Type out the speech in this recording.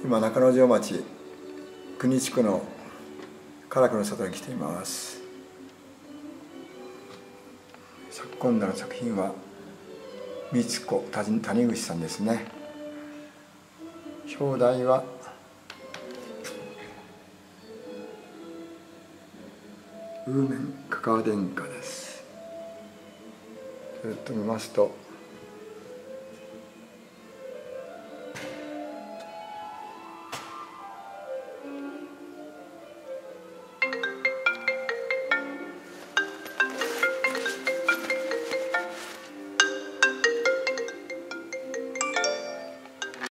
今中之条町国地区の唐区の里に来ています。今度の作品は美津子谷口さんですね。表題はウーメンカカア殿下です。ずっと見ますと